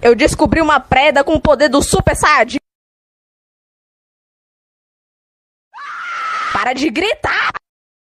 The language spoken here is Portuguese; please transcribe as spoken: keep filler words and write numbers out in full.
Eu descobri uma preda com o poder do Super Saiyajin. Para de gritar!